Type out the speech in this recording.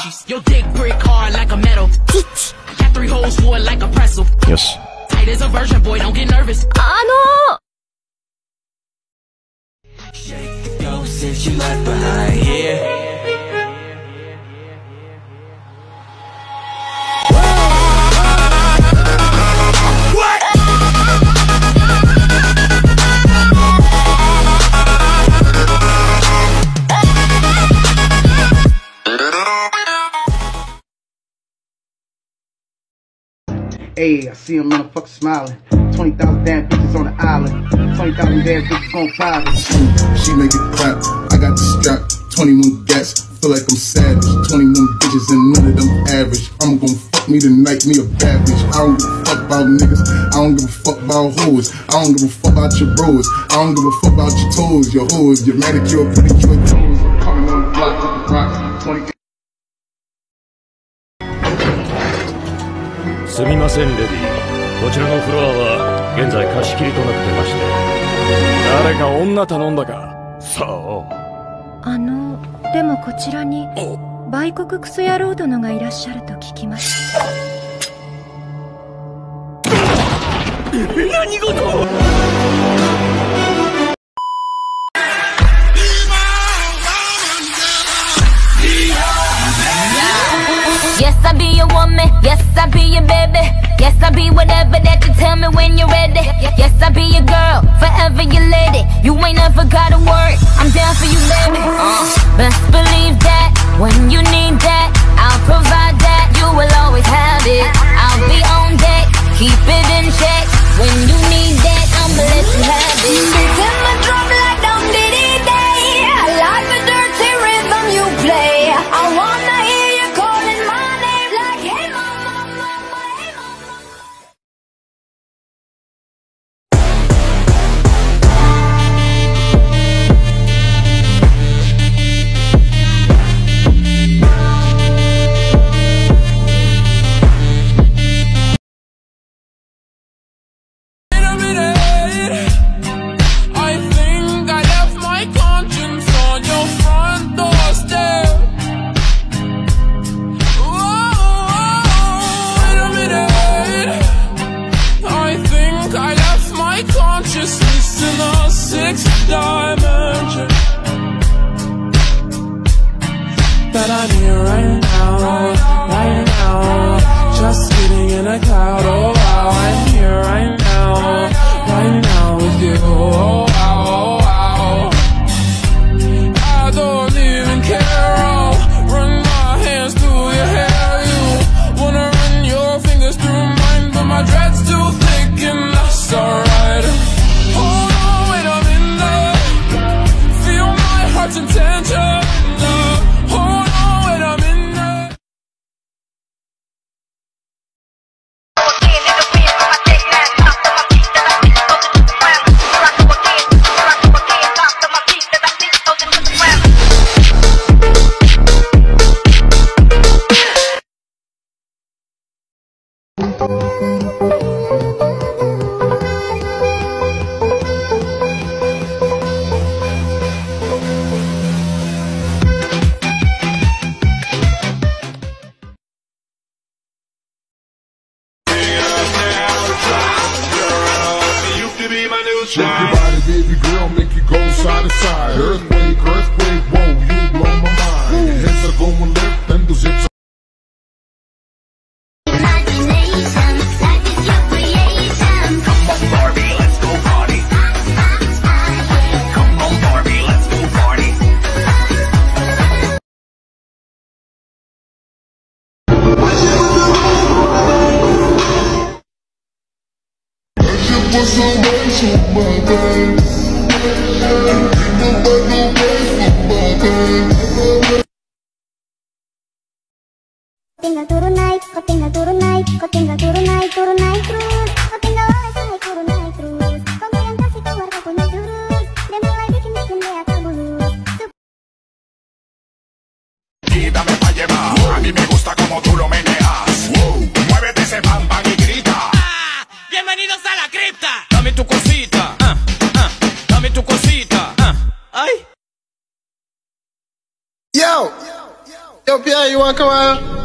Your dick brick hard like a metal. Got 3 holes for it like a pretzel. Yes. Tight as a virgin, boy, don't get nervous. Shake the ghost since you left behind here. Hey, I see him motherfucker smiling. 20,000 damn bitches on the island. 20,000 damn bitches gon' private. She make it clap. I got the strap. 21 gats. Feel like I'm savage. 21 bitches and none of them average. I'm gon' fuck me tonight, me a bad bitch. I don't give a fuck about niggas. I don't give a fuck about hoes. I don't give a fuck about your bros. I don't give a fuck about your toes, your hoes, your manicure, pedicure toes. Coming on the block, rock, 20. すみませんレディー、こちらのフロアは現在貸し切りとなってまして、誰か女頼んだか。そう。 でもこちらに売国クソ野郎殿がいらっしゃると聞きました。 何事 ？Yes, I be your woman. Yes, I be your baby. Yes, I be whatever that you tell me when you're ready. Yes, I be your girl, forever your lady. You ain't never gotta worry, I'm down for you, baby. Best believe that when you need that, I'll provide that. You will always have it. I'll be on deck, keep it in check. When you need that, I'ma let you have it. Beat in my drum like Dum Diddy Day. I like the dirty rhythm you play. I wanna hear you calling my name like hey mama, mama, hey mama. Wait a minute, I think I left my conscience on your front doorstep. Wait a minute, I think I left my consciousness in a 6th dimension. But I'm here right now, just sitting in a cloud. Oh wow, I'm here right now with you. Oh wow, oh wow. I don't even care. I'll run my hands through your hair. You wanna run your fingers through mine, but my dread's too thick and that's alright. Hold on, wait a minute. Feel my heart's intention. Hold on, wait a minute. Shake your body, baby girl, make it go side to side. Earthquake, earthquake, whoa, you blow my mind. Your hips are going left and those hips are Imagination, life is your creation. Come on, Barbie, let's go party. Come on, Barbie, let's go party. Tinggal turun naik, kau tinggal turun naik, kau tinggal turun naik terus. Kau tinggal oleh naik turun terus. Kau yang kasih keluar kau punya jurus, dan mulai bikin dia tak bulus. Dame pa' llevar, a mí me gusta como tú lo meneas. Muévete ese pam pam y grita. Bienvenidos a la cripta. Dame tu cosita, dame tu cosita, ay. Yo! Yo, Pierre, you wanna come out?